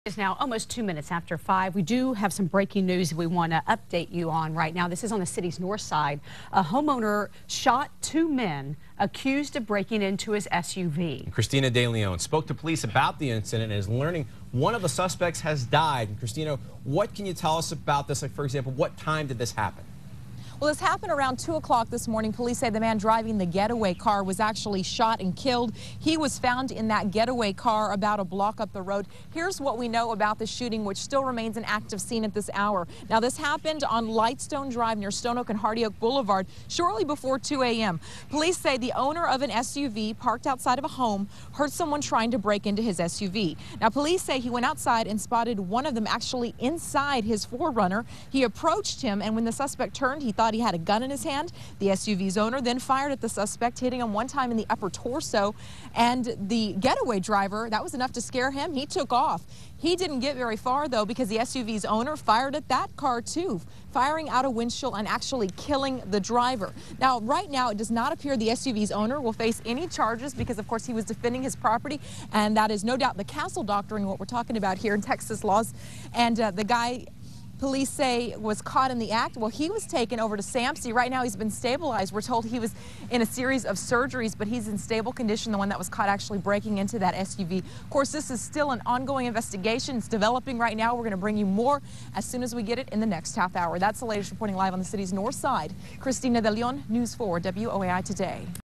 It's now almost 2 minutes after 5. We do have some breaking news we want to update you on right now. This is on the city's north side. A homeowner shot two men accused of breaking into his SUV. Christina De Leon spoke to police about the incident and is learning one of the suspects has died. And Christina, what can you tell us about this? Like, for example, what time did this happen? Well, this happened around 2 o'clock this morning. Police say the man driving the getaway car was actually shot and killed. He was found in that getaway car about a block up the road. Here's what we know about the shooting, which still remains an active scene at this hour. Now, this happened on Lightstone Drive near Stone Oak and Hardy Oak Boulevard shortly before 2 a.m. Police say the owner of an SUV parked outside of a home heard someone trying to break into his SUV. Now, police say he went outside and spotted one of them actually inside his 4Runner. He approached him, and when the suspect turned, he thought he had a gun in his hand. The SUV's owner then fired at the suspect, hitting him one time in the upper torso. And the getaway driver, that was enough to scare him. He took off. He didn't get very far, though, because the SUV's owner fired at that car, too, firing out a windshield and actually killing the driver. Now, right now, it does not appear the SUV's owner will face any charges because, of course, he was defending his property. And that is no doubt the castle doctrine, what we're talking about here in Texas laws. And the guy, police say, was caught in the act. Well, he was taken over to SAMC. Right now, he's been stabilized. We're told he was in a series of surgeries, but he's in stable condition, the one that was caught actually breaking into that SUV. Of course, this is still an ongoing investigation. It's developing right now. We're going to bring you more as soon as we get it in the next half hour. That's the latest reporting live on the city's north side. Christina De Leon, News 4 WOAI Today.